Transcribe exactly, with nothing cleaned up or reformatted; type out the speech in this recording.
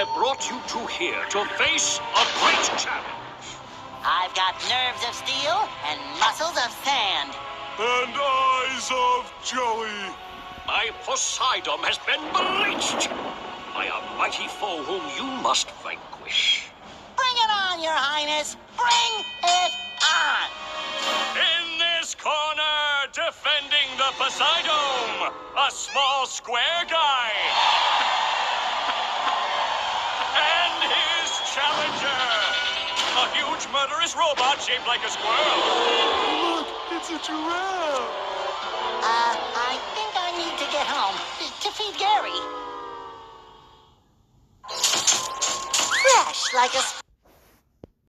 have brought you two here to face a great challenge. I've got nerves of steel and muscles of sand. And eyes of jelly. My Poseidon has been breached by a mighty foe whom you must vanquish. Bring it on, Your Highness! Bring it on! In this corner, defending the Poseidon, a small square guy. And his challenger, a huge murderous robot shaped like a squirrel. Look, it's a giraffe. Uh, I think I need to get home to feed Gary. Fresh like a